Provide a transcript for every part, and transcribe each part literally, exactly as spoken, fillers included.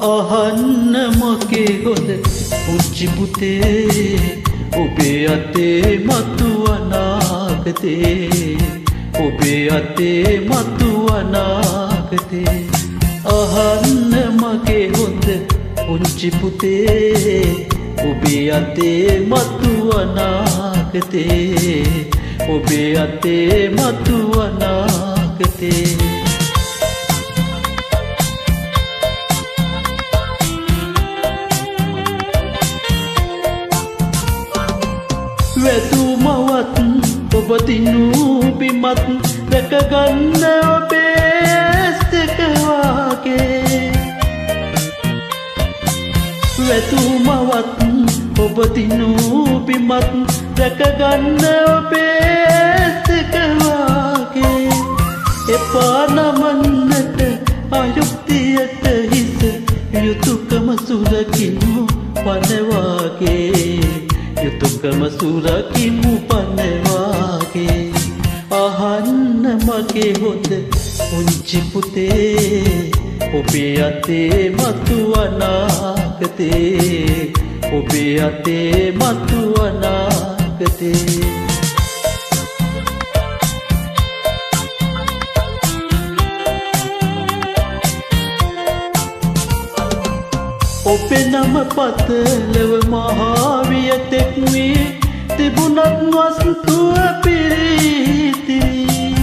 අහන්න මගේ හොඳ පුංචි පුතේ ඔබේ අතේ මතු අනාගතේ ඔබේ අතේ මතු අනාගතේ අහන්න මගේ හොඳ පුංචි පුතේ ඔබේ අතේ මතු අනාගතේ ඔබේ අතේ මතු අනාගතේ වැතුමවත් ඔබ දිනු බිමත් රැකගන්න ඔබේ සිත වාගේ වැතුමවත් ඔබ දිනු බිමත් රැකගන්න ඔබේ සිත වාගේ එපා නමන්නට අයුක්තියට හිස යුතුයකම සුරකිමු පනවාගේ යුතුයකම සුරකිමු පනවාගේ අහන්න මගේ හොඳ පුංචි පුතේ ඔබේ අතේ මතු අනාගතේ ඔබේ අතේ මතු අනාගතේ ඔබේ නම පතලව මහාවිය තෙක් වී තිබුණත් වස්තුව පිරිතිරි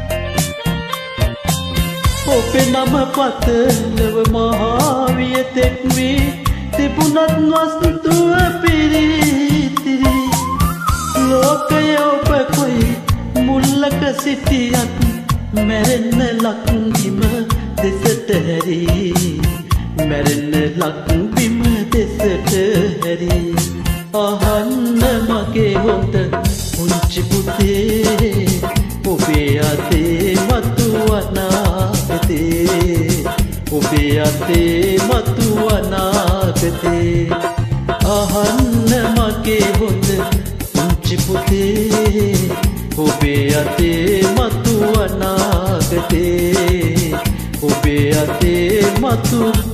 ඔබේ නම පතලව මහාවිය තෙක් වී තිබුණත් වස්තුව පිරිතිරි ලෝකය ඔබ කොයි මුල්ලක සිටියත් මැරෙන්න ලක්බිම දෙසට හැරී මැරෙන්න ලක්බිම දෙසට හැරී අහන්න මගේ හොඳ පුංචි පුතේ ඔබේ අතේ මතු අනාගතේ ඔබේ අතේ මතු අනාගතේ අහන්න මගේ හොඳ පුංචි පුතේ ඔබේ අතේ මතු අනාගතේ ඔබේ අතේ මතු